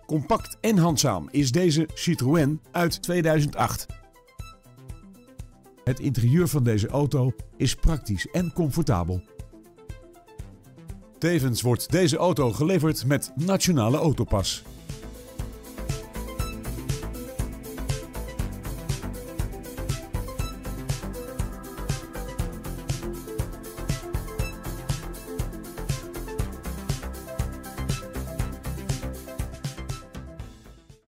Compact en handzaam is deze Citroën uit 2008. Het interieur van deze auto is praktisch en comfortabel. Tevens wordt deze auto geleverd met Nationale Autopas.